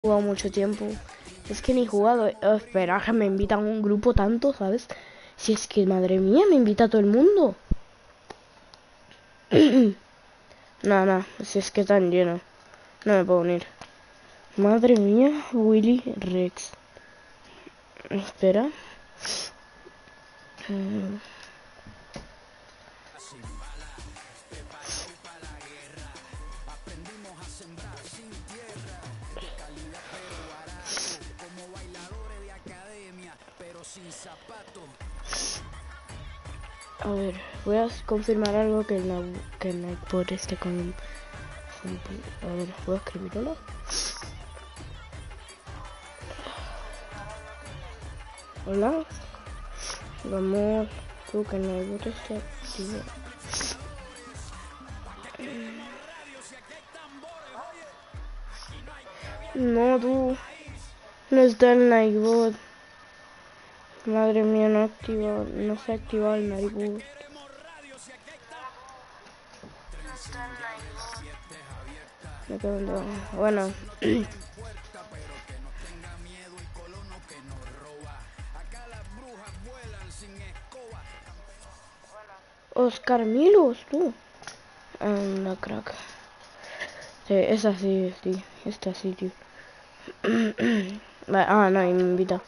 jugado mucho tiempo. Es que ni he jugado. Espera, que me invitan a un grupo tanto, ¿sabes? Si es que, madre mía, me invita a todo el mundo. No, si es que están llenos. No me puedo unir. Madre mía, Willy Rex. Espera. A ver, voy a confirmar algo que el iPod esté con... A ver, ¿puedo escribirlo? Hola. Vamos, tú que el iPod esté activo. No, tú. No está el Nightbot. Madre mía, no se ha activado el Nightbot. Me quedo en todo. Bueno. Oscar Milos, tú. Anda, crack. Sí, es así, sí. Está así, tío. No, y me invita.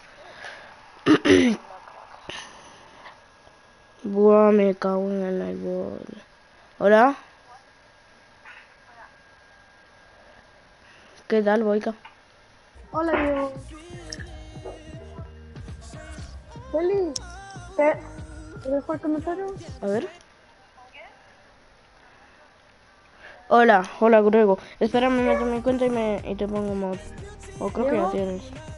Buah, me cago en el Nightbot. ¿Hola? ¿Qué tal, Boica? Hola, Diego. Feliz. ¿Qué? ¿Te dejo el comentario? A ver. Hola, Grego. Espera, me meto en mi cuenta y te pongo mod. O creo que ya tienes.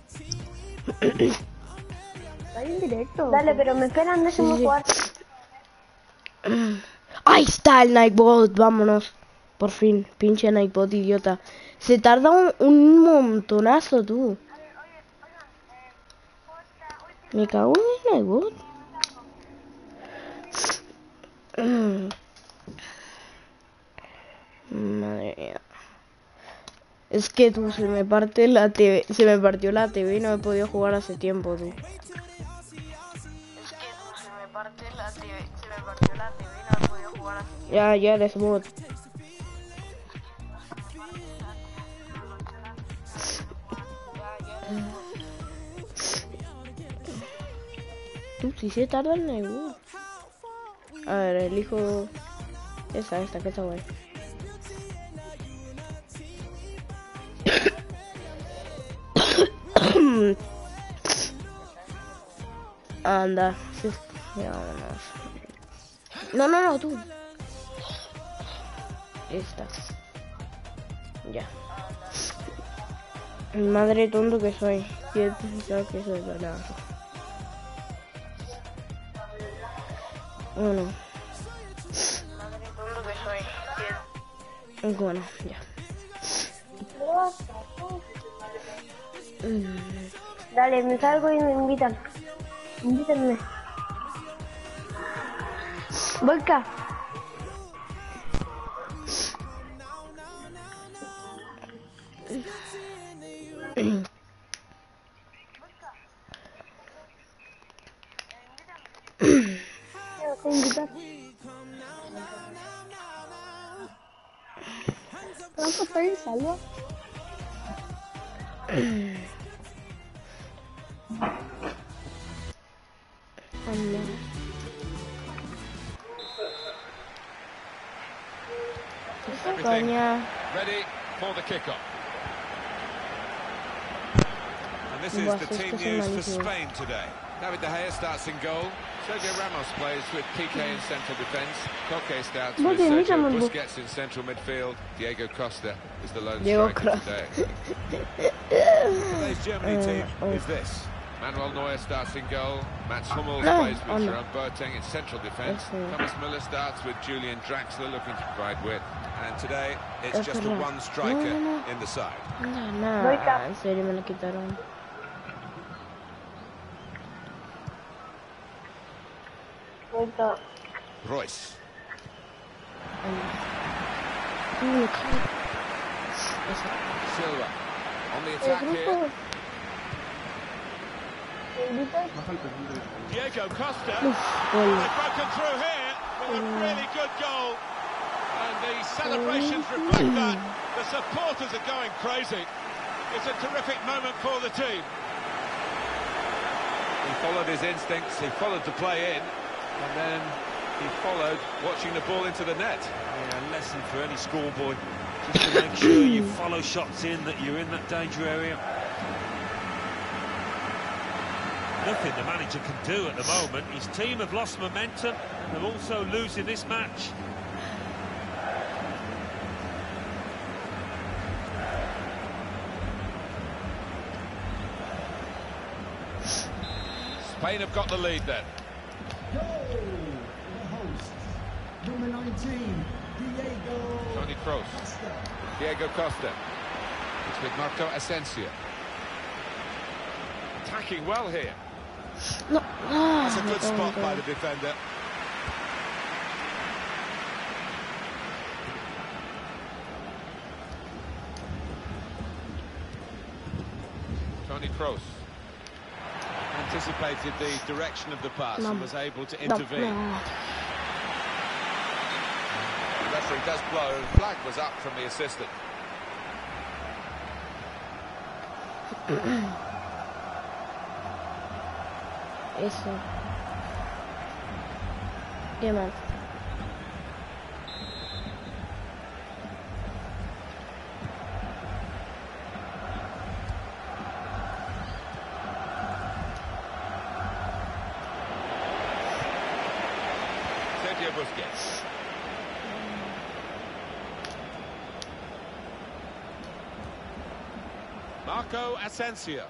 Está en directo. Dale, pero me esperan, déjame jugar. Ahí está el Nightbot, vámonos. Por fin, pinche Nightbot, idiota. Se tarda un montonazo, tú. Me cago en el Nightbot. Madre mía. Es que tú, se me partió la TV y no he podido jugar hace tiempo, tú. Ya eres bot. Tú, si se tarda el Nightbot. A ver, elijo esta que está guay. Anda, sí, ya vámonos. No, tú. Esta. Ya. Madre tonto que soy. Quiero pensar que soy verdad. Bueno. Madre tonto que soy. Bueno, ya. Dale, me salgo y me invitan. Invítenme. Volca. ¿Cuánto estoy salvo? Ready for the kickoff. And this is the team news for Spain today. David De Gea starts in goal. Sergio Ramos plays with Piqué in central defence. Koke starts with Sergio Busquets in central midfield. Diego Costa is the lone striker today. Today's Germany team is this. Manuel Neuer starts in goal. Mats Hummels plays with Jerome Boateng in central defence. Thomas Müller starts with Julian Draxler looking to provide width. And today it's just the one striker in the side. No, en serio me lo quitaron. Royce. Silva. On the attack here. Diego Costa. They've broken through here with a really good goal. And the celebrations reflect that. The supporters are going crazy. It's a terrific moment for the team. He followed his instincts, he followed the play in, and then he followed watching the ball into the net. Yeah, a lesson for any schoolboy. Just to make sure you follow shots in, that you're in that danger area. Nothing the manager can do at the moment. His team have lost momentum. They're also losing this match. Spain have got the lead then. Number 19, Diego. Toni Kroos. Diego Costa. It's with Marco Asensio. Attacking well here. No. That's a good spot by the defender. Toni Kroos anticipated the direction of the pass and was able to intervene. The referee does blow, and the flag was up from the assistant. Eso. Yeah, man. Sergio Busquets. Marco Asensio.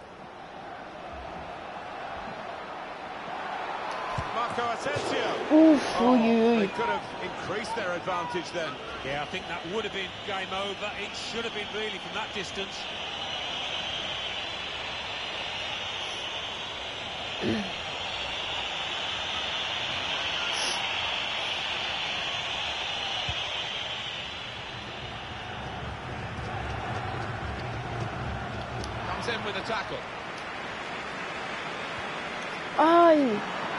Marco Asensio. Oof, They could have increased their advantage then. Yeah, I think that would have been game over. It should have been really from that distance. Comes in with a tackle. Ay.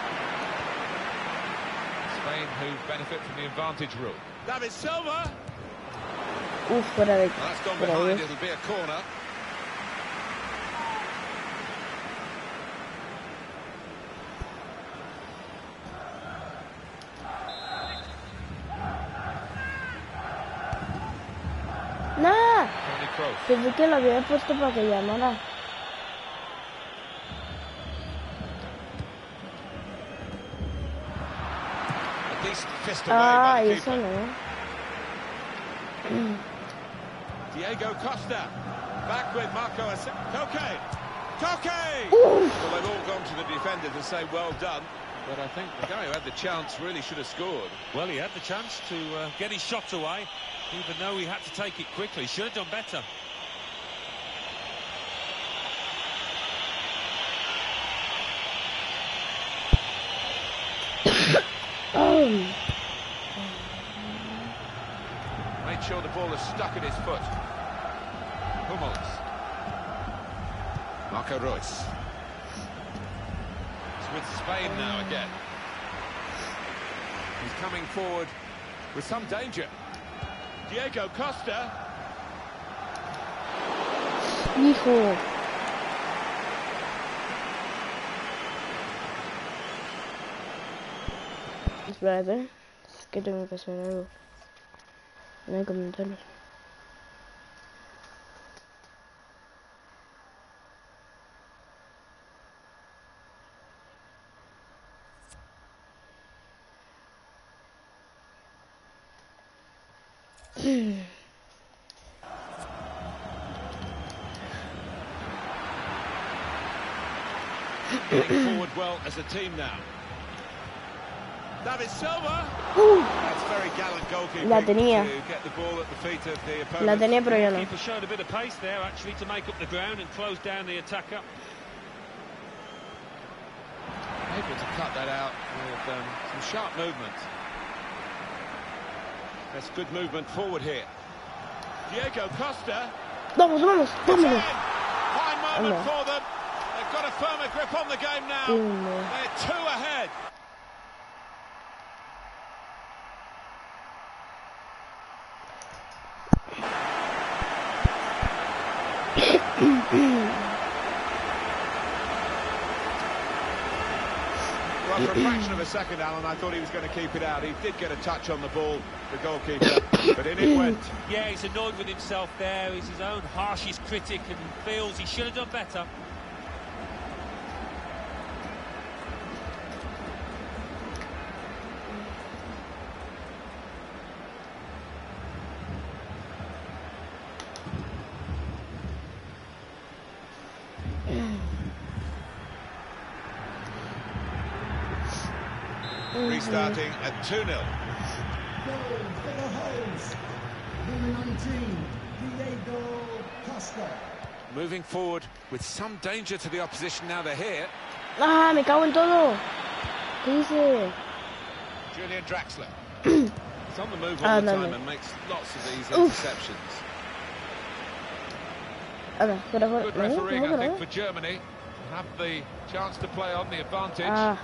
Spain who benefit from the advantage rule. David Silva. Uf, fuera de... Well, that's gone fuera behind, de... it'll be a corner. ¡Nah! Toni Kroos. Pensé que lo había puesto para que llamara. A decent fist away by the Eso keeper. no. Diego Costa. Back with Marco Asensio. Koke! Well, they've all gone to the defender to say well done. But I think the guy who had the chance really should have scored. Well, he had the chance to get his shot away, even though he had to take it quickly. Should have done better. Made sure the ball is stuck at his foot. Hummels. Marco Reus. It's with Spain now again. He's coming forward with some danger. Diego Costa. Hijo. Espérate. Es que tengo que hacer algo. No hay comentarios. Getting forward well as a team now. David Silva. That's very gallant goalkeeping. La tenía. To get the ball at the feet of the opponent. La tenía, pero yo no. Keeper showed a bit of pace there, actually, to make up the ground and close down the attacker. Able to cut that out with some sharp movement. That's good movement forward here. Diego Costa. Vamos, vamos, vámonos. a moment for them. They've got a firmer grip on the game now. They're 2 ahead. Well, for a fraction of a second, Alan, I thought he was going to keep it out. He did get a touch on the ball, the goalkeeper, but in it went. Yeah, he's annoyed with himself there. He's his own harshest critic and feels he should have done better. Restarting at 2-0. Goal for the host. Number 19, Diego Costa. Moving forward with some danger to the opposition now they're here. Ah, me cago en todo. ¿Qué hice? Julian Draxler. He's on the move all the time and makes lots of these interceptions. Good refereeing, I think, for Germany. Have the chance to play on the advantage.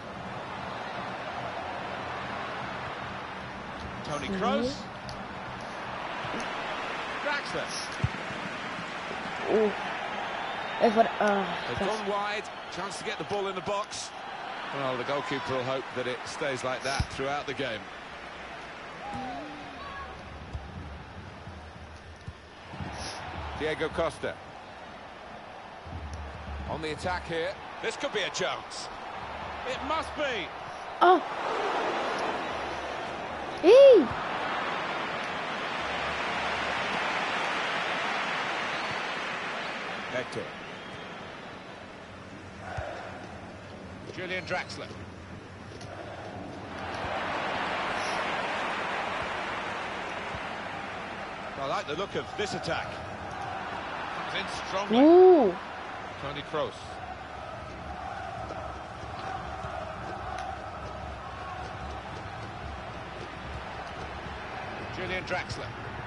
Tony Kroos. Draxler. They've gone wide. Chance to get the ball in the box. Well, the goalkeeper will hope that it stays like that throughout the game. Diego Costa. On the attack here. This could be a chance. It must be. Oh. Hey. Hector. Julian Draxler. I like the look of this attack. Comes in strongly. Ooh. Tony Kroos. Julian Draxler.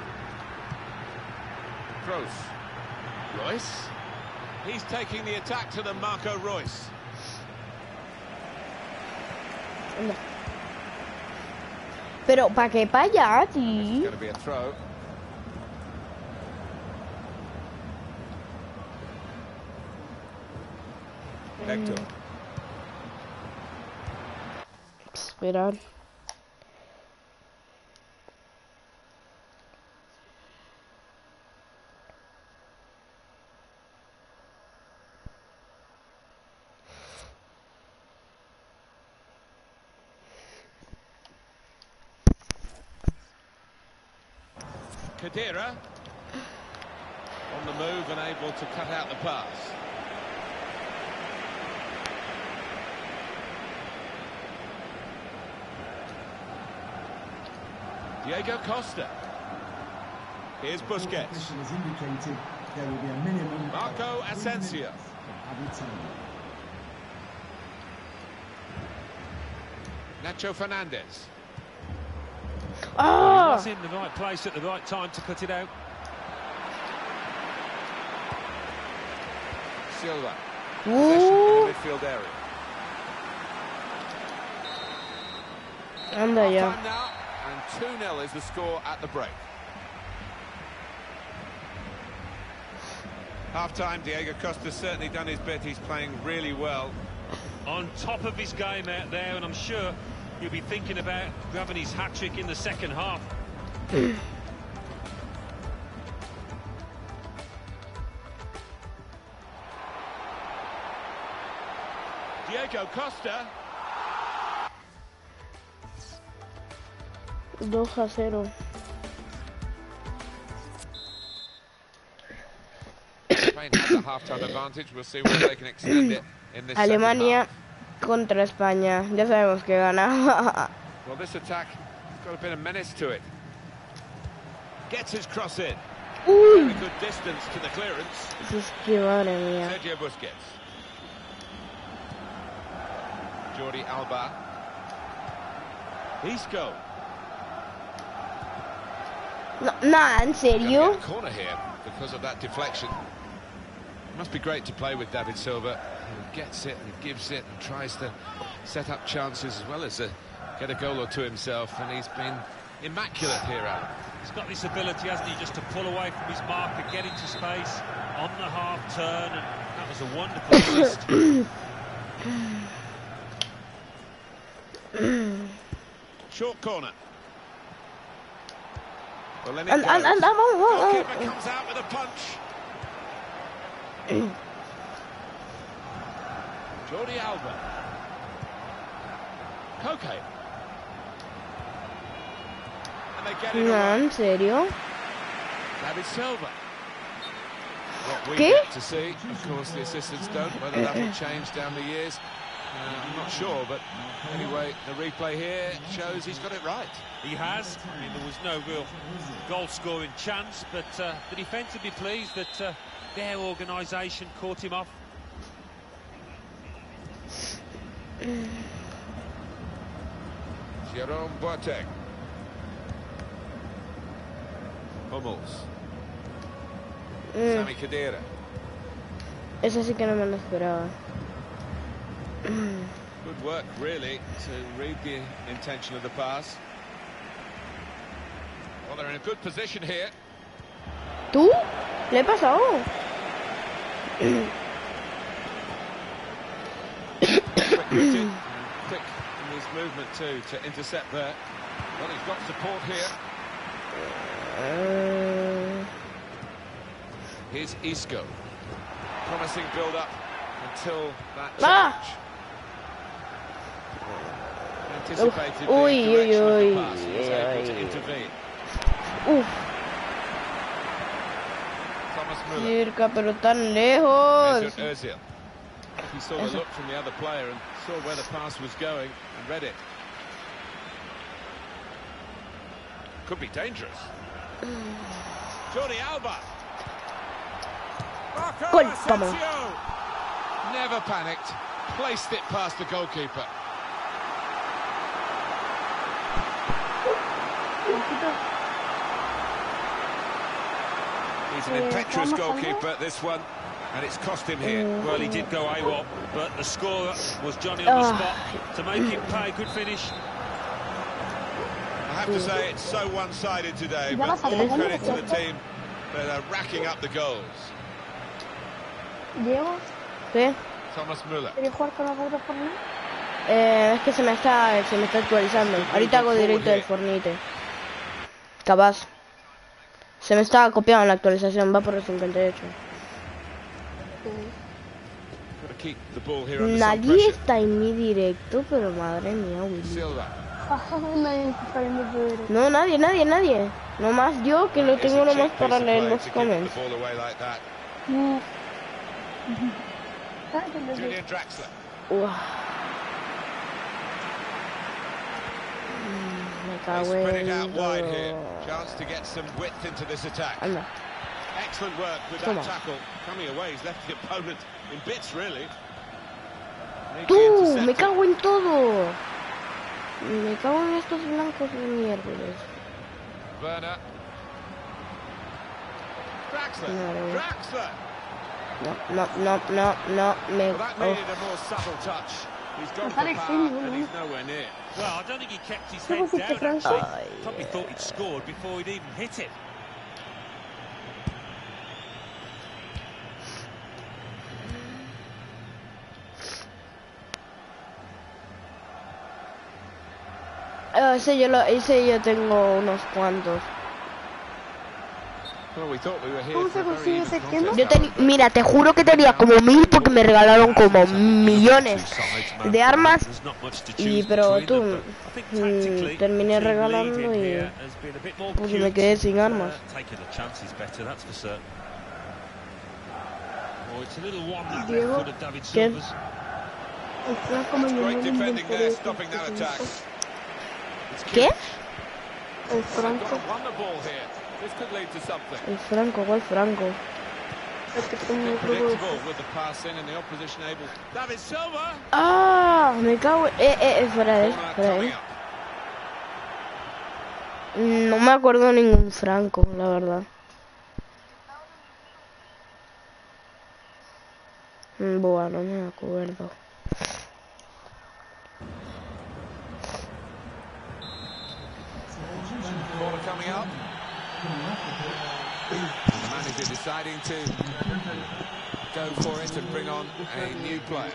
Kroos. Royce. He's taking the attack to the Marco Royce. Pero ¿para qué para allá, It's tío? going to be a throw. Hector. Esperar. Khedira on the move and able to cut out the pass. Diego Costa. Here's Busquets. Official has indicated there will be a minimum Marco of 3 Asensio. minutes of added time. Nacho Fernandez. Oh. He's in the right place at the right time to cut it out. Silva. Possession in the midfield area. Anda ya. Time now, and 2-0 is the score at the break. Half-time, Diego Costa's certainly done his bit. He's playing really well. On top of his game out there, and I'm sure he'll be thinking about grabbing his hat-trick in the second half. Diego Costa. 2-0. Spain has a half-time advantage. We'll see whether they can extend it in this Alemania second half. contra España. Ya sabemos que gana. Well, this attack has got a bit of menace to it. Gets his cross in. Very good distance to the clearance. Es que madre mía. Sergio Busquets. Jordi Alba. Isco. No, ¿en Gonna serio? get a corner here because of that deflection. Must be great to play with David Silva, who gets it and gives it and tries to set up chances as well as get a goal or two himself, and he's been immaculate here, Alan. He's got this ability, hasn't he, just to pull away from his marker, get into space on the half turn, and that was a wonderful assist. Short corner. Well, then And goalkeeper comes out with a punch. Jordi Alba. Koke. And they get it No, away. ¿en serio? David Silva. What we ¿Qué? get to see, of course the assistants don't, whether that will change down the years, I'm not sure, but anyway, the replay here shows he's got it right. He has. I mean, there was no real goal-scoring chance, but the defence would be pleased that their organisation caught him off. Jerome Boateng. Hummels. Sami Khedira. Eso sí que no me lo esperaba. Good work, really, to read the intention of the pass. Well, they're in a good position here. ¿Tú? ¿Le he pasado? Quick in his movement too to intercept there. Well, he's got support here. Here's Isco. Promising build-up until that challenge. Anticipated the direction of the pass. He was able to intervene. Thomas Müller. Cerca, pero tan lejos. Mesut Özil. He saw the look from the other player and saw where the pass was going and read it. Could be dangerous. Jordi Alba. Gol, Marco vamos. Asensio. Never panicked. Placed it past the goalkeeper. He's an impetuous goalkeeper, this one, and it's cost him here. Well, he did go AWOL, but the scorer was Johnny on the spot to make him pay. Good finish. I have to say, it's so one-sided today, but all credit to the team that are racking up the goals. Diego, ¿Qué? Thomas Müller. ¿quieres jugar con los otros por mí? Es que se me está actualizando. Ahorita hago directo del Fornite. Capaz. Se me está copiando la actualización, va por el 58. Gotta keep the ball here under some Nadie pressure. está en mi directo, pero madre mía, Willy. Silva. Nadie está viendo Pedro. No, nadie. Nomás yo que lo tengo It's a nomás cheap para piece of leer play los to give comments. the ball away like that. Julian Draxler. Uah. Me They cago spread it en out wide here. todo. Chance to get some width into this attack. Anda. Excellent work with Come that on. tackle. Coming away, he's left the opponent in bits, really. Neatly ¡Tú! ¡Me intercepted. cago en todo! Me cago en estos blancos de miércoles. Werner. Draxler. No. Draxler. No. Me... Well, that Oh. needed a more subtle touch. He's gone for Alex, power, sí, and he's nowhere near. Well, I don't think he kept his ¿Qué head pusiste, down, Franco? actually. Ay. Probably thought he'd scored before he'd even hit it. Ese yo tengo unos cuantos. Well, we thought we were here ¿Cómo for se a very consigue even ese contest, tema? Alan. Mira, te juro que tenía como 1000 porque me regalaron como millones de armas. There's not much to Y choose pero between tú, them, but I think tactically, terminé the team regalando leading y here has been a bit more pues me cute. quedé sin armas. Taking the chances better, that's for certain. Oh, it's a little one that Diego. left foot of David ¿Quién? Silva's. El Franco me llamó Great el defending there, inventario stopping that attack. It's ¿Qué? El They've Franco, got to run the ball here. This could lead to something. El Franco, ¿cuál Franco? el que tengo Bit el grupo de... predictable with the pass in and the opposition able. David Silva. ¡Ah! Me cago en... fuera de él, Corner fuera de coming él. up. No me acuerdo ningún Franco, la verdad. Buah, no me acuerdo. Corner coming up. The manager deciding to go for it and bring on a new player.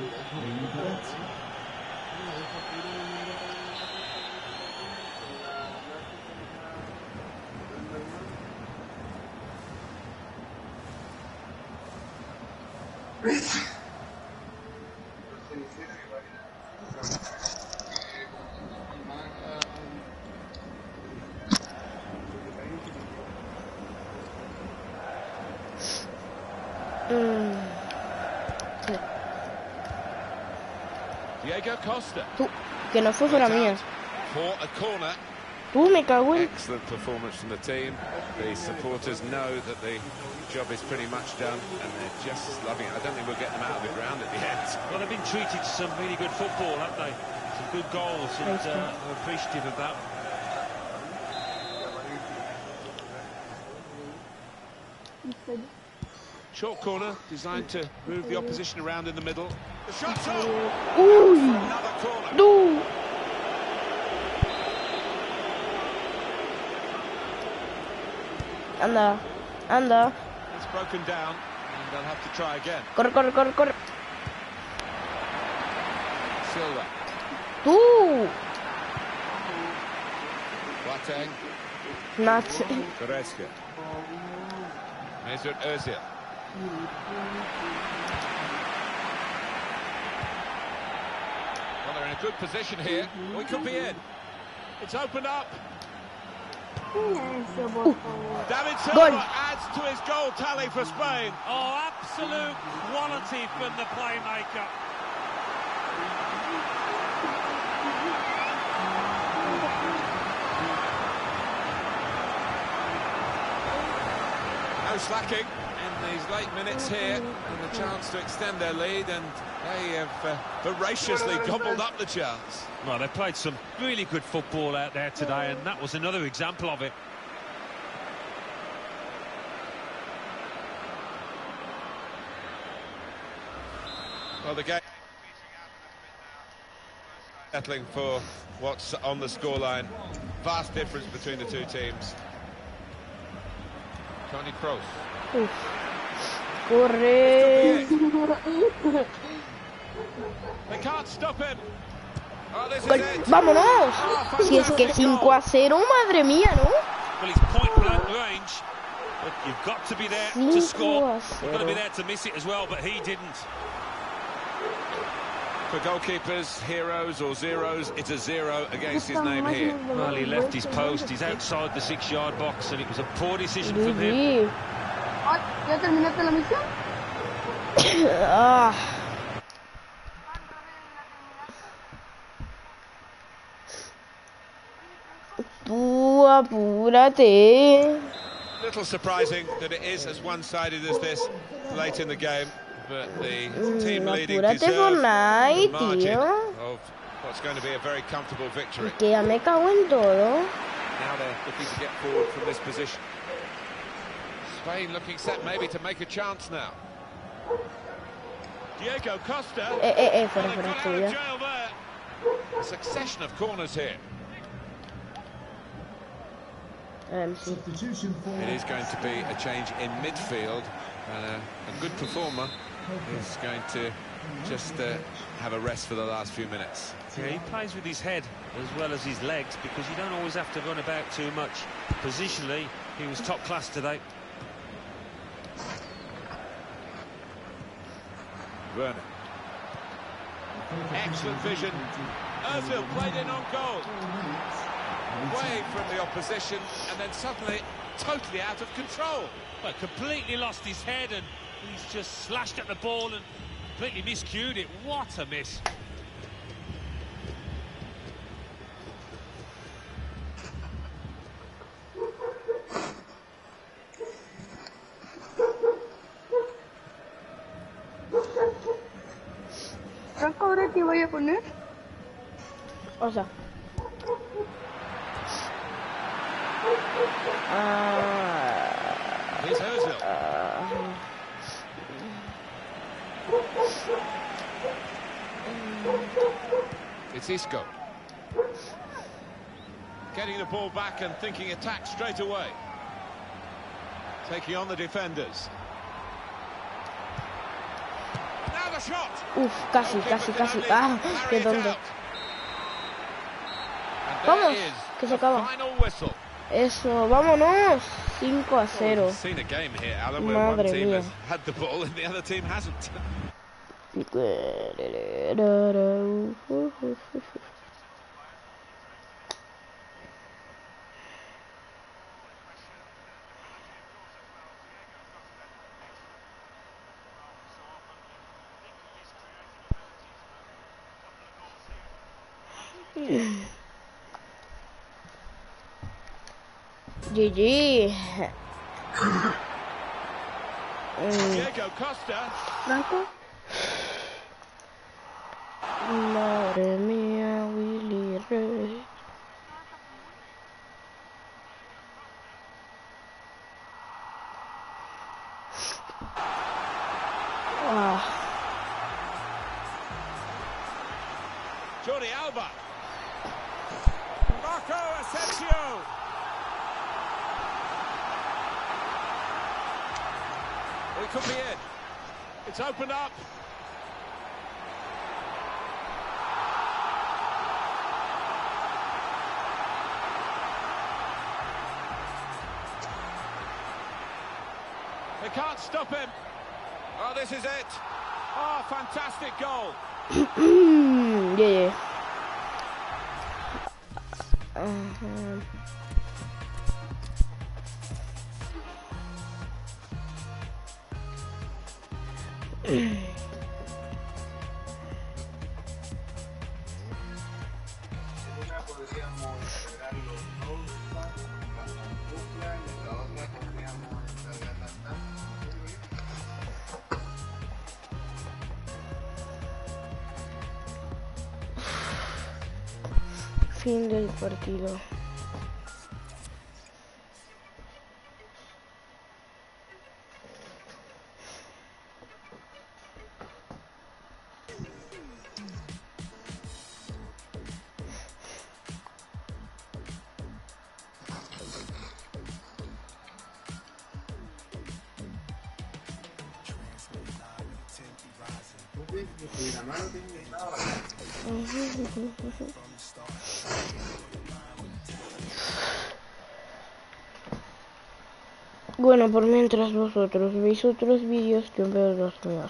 Diego Costa. Tú, que no fue fuera mía. For a corner. Tú, me cago en... Excellent performance from the team. The supporters know that the job is pretty much done and they're just loving it. I don't think we'll get them out of the ground at the end. Well, they've been treated to some really good football, haven't they? Some good goals, and we're appreciative of that. Short corner designed to move the opposition around in the middle. The shot's on! Uy, Another corner. tú. Anda, anda. It's broken down and they'll have to try again. Corre, corre, corre, corre. Silva. Tú. Boateng. Nacho. Goretzka. Mesut Özil. Well, they're in a good position here. We could be in. It's opened up. David Silva adds to his goal tally for Spain. Oh, absolute quality from the playmaker. No slacking in these late minutes here, and the chance to extend their lead, and they have voraciously gobbled up the chance. Well, they played some really good football out there today, and that was another example of it. Well, the game settling for what's on the scoreline. Vast difference between the two teams. Toni Kroos. Corre. They can't stop him. Oh, this is Gol. it. ¡Vámonos! Oh, Si es que fantastic 5-0, madre mía, ¿no? Well, he's point-blank range, but you've got to be there to score. You've got to be there to miss it as well, but he didn't. For goalkeepers, heroes or zeros, it's a 0 against his name here. Well, he left his post. He's outside the 6-yard box, and it was a poor decision from him. GG. ¿Ya terminaste la misión? Ah. Tú apúrate. Little surprising that it is as one-sided as this late in the game, but the team leading Apúrate, deserve Fortnite, the margin tío. of what's going to be a very comfortable victory. Que ya me cago en todo. Now they're looking to get forward from this position. Spain looking set maybe to make a chance now. Diego Costa. Fuera, Well, fuera, they've got out of tuya. jail there. A succession of corners here. Sí. Substitution for It is going to be a change in midfield, and a good performer is going to just have a rest for the last few minutes. Yeah, he plays with his head as well as his legs, because you don't always have to run about too much. Positionally, he was top class today. Werner. Excellent vision. Özil played in on goal. Away from the opposition, and then suddenly totally out of control. Well, completely lost his head, and he's just slashed at the ball and completely miscued it. What a miss. Franco, ¿ahora qué voy a poner? O sea. Here's Özil. It's Isco. Getting the ball back and thinking attack straight away. Taking on the defenders. Now the shot. Uf, casi. Ah, qué tonto. Vamos, que se acaba. Eso, vámonos. 5-0. Madre mía. GG. Diego Costa. Franco. Madre mía, Willy Rey. Jordi Alba. Marco Asensio. It could be it. It's opened up. They can't stop him. Oh, this is it. Oh, fantastic goal. Yeah. Fin del partido. Bueno, por mientras vosotros veis otros vídeos, yo veo los míos.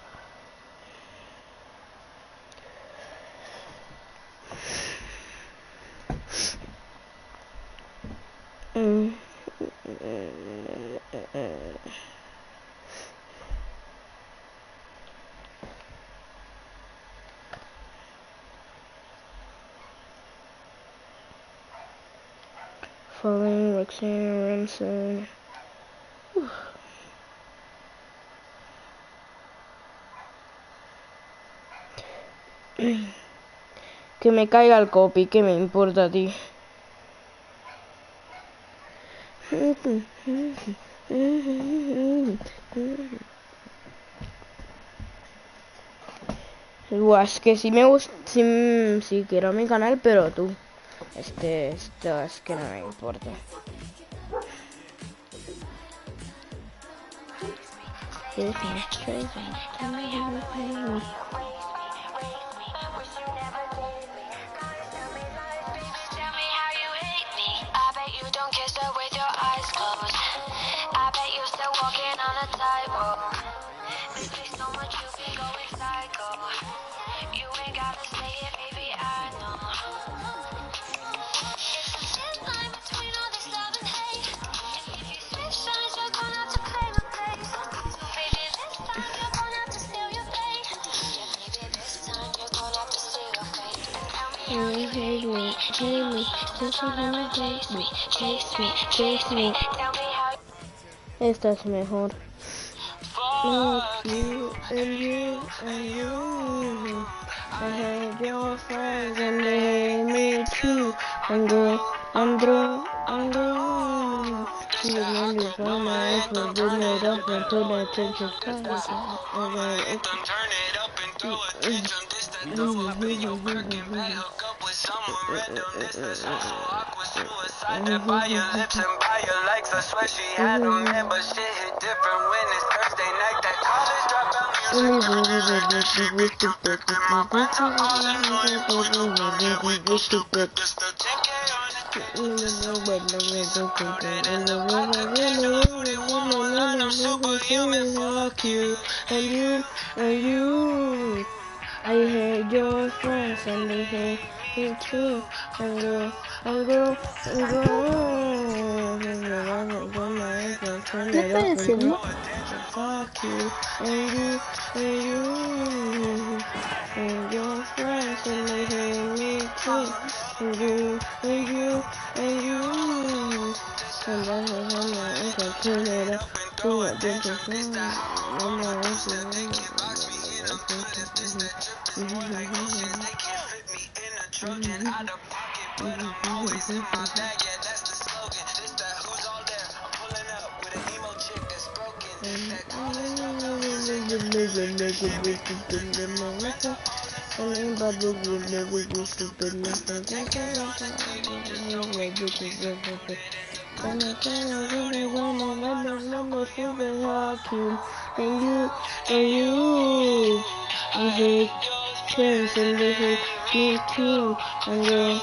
Following Roxanne Ransom. Que me caiga el copy, ¿qué me importa a ti? Buah, es que sí me gusta, sí quiero mi canal, pero tú, esto es que no me importa. Esta es mejor. I hate your friends and they hate me too. I'm drunk. I hate your friends and they hate me too. And go. ¿Qué está diciendo? Fuck you and you and your friends and they hate me too. And you and I can turn it up to a different thing. And you hate friends and they hate me too. And go.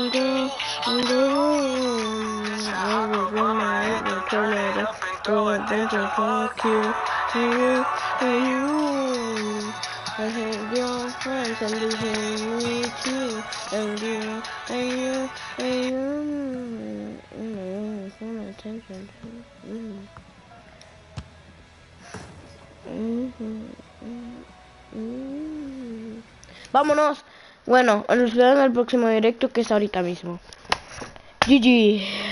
Turn it up, go and fuck you. And you. I hate your friends and they hate me too. And you. Attention. Vámonos. Bueno, nos vemos en el próximo directo, que es ahorita mismo. GG.